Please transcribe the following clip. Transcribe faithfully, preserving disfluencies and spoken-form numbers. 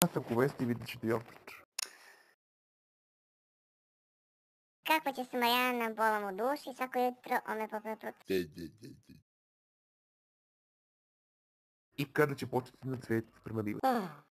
Nastavku uvesti vidjet ćete i opet. Kako će se Marijana bolom u duši, svako jutro on me popeo protiv. I kada će početi na cvet prema divu.